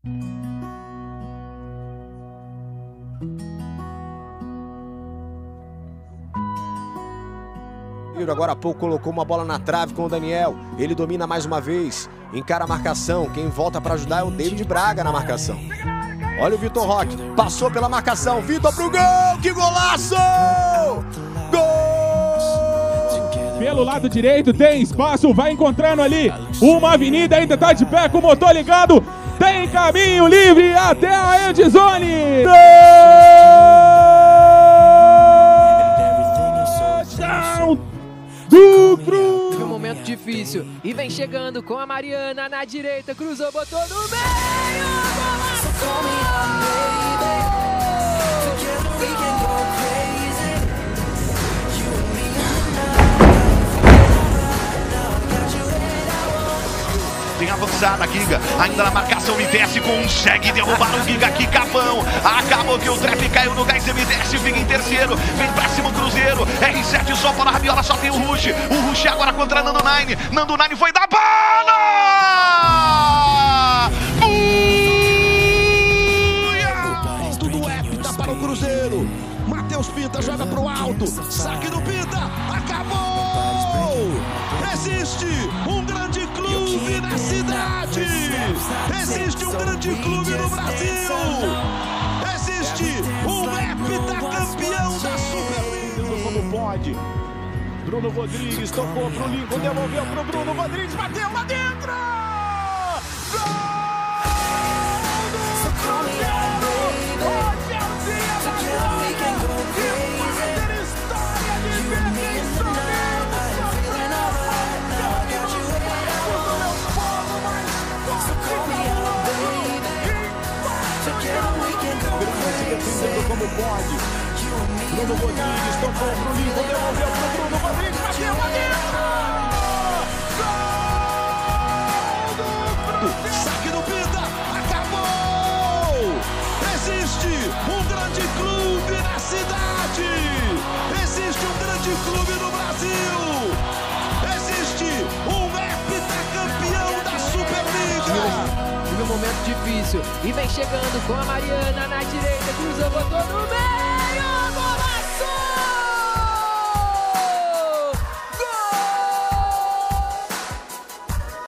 Agora há pouco colocou uma bola na trave com o Daniel. Ele domina mais uma vez, encara a marcação. Quem volta para ajudar é o David Braga na marcação. Olha o Vitor Roque, passou pela marcação. Vitor pro gol, que golaço! Gol! Pelo lado direito tem espaço, vai encontrando ali uma avenida, ainda tá de pé com o motor ligado. Tem caminho livre até a endzone. Teve um momento difícil e vem chegando com a Mariana na direita, cruzou, botou no meio, Tem avançada, Giga, ainda na marcação, MTS consegue derrubar o Giga, que capão. Acabou que o trap caiu no gás, MTS fica em terceiro, vem pra cima o Cruzeiro, R7 só para a rabiola, só tem o Rush agora contra Nando Nine, Nando Nine foi da bola! Alto do Epita para o Cruzeiro, Matheus Pinta joga pro alto, saque do Pinta, acabou! Existe um grande clube na cidade! Existe um grande clube no Brasil! Existe um heptacampeão da Superliga! Como pode? Bruno Rodrigues tocou pro Lincoln, devolveu pro Bruno Rodrigues, bateu lá dentro! Gol! Como pode? Bruno Rodrigues tocou pro Lincoln, devolveu pro Bruno Rodrigues, bateu lá dentro! Gol! Saque do Pinta, acabou! Existe um grande clube na cidade! Existe um grande clube no Brasil! Existe um heptacampeão da Superliga! Teve um momento difícil e vem chegando com a Mariana na direita, cruzou, botou no meio, golaço!